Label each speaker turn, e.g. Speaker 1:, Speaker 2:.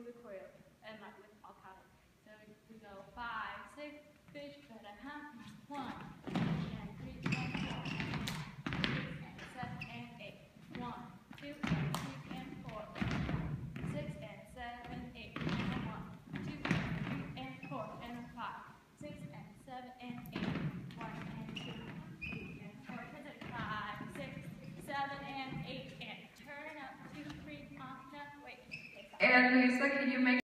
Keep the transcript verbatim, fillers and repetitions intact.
Speaker 1: through the choreo and like with all counting. So we go five, six, fish, but a hump, one, and three, and four, six, and seven, and eight, one, two, and three, and four, six, and seven, eight, and one, two, and three, and four, and five, six, and seven, and eight, one, and two, three, and four, five, six, seven, and eight, and turn up, two, three, on, no, wait.
Speaker 2: And Lisa, can you make